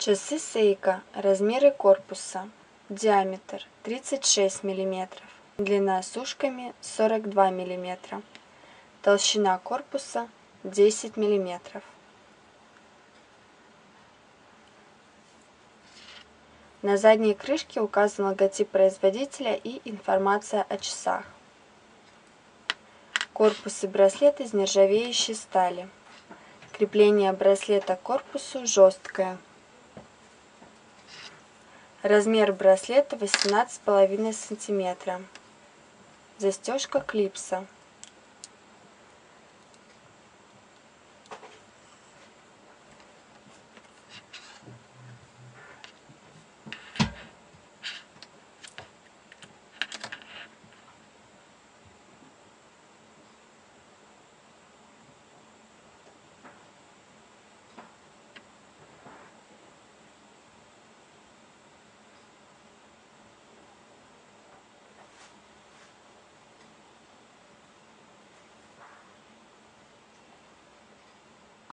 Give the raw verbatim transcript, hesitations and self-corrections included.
Часы Сейко. Размеры корпуса. Диаметр тридцать шесть миллиметров. Длина с ушками сорок два миллиметра. Толщина корпуса десять миллиметров. На задней крышке указан логотип производителя и информация о часах. Корпус и браслет из нержавеющей стали. Крепление браслета к корпусу жесткое. Размер браслета восемнадцать с половиной сантиметра. Застежка клипса.